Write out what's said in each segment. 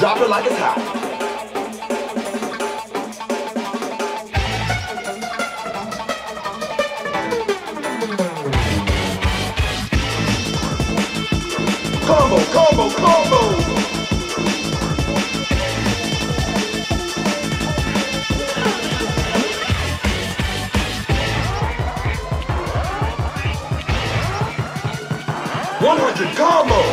Drop it like it's hot. Combo, combo, combo. Combo.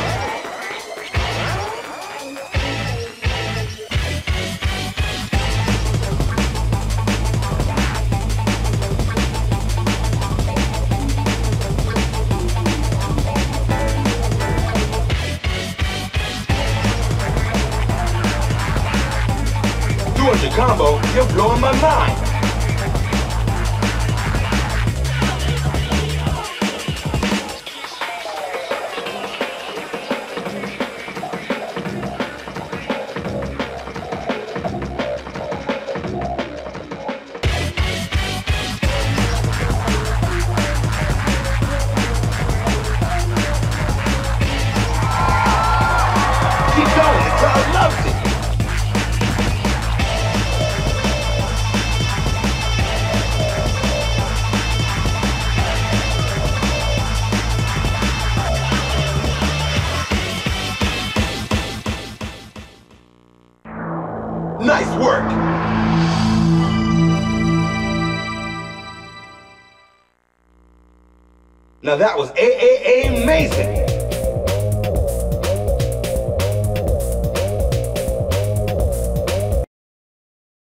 200 combo, you're blowing my mind. Nice work! Now that was amazing!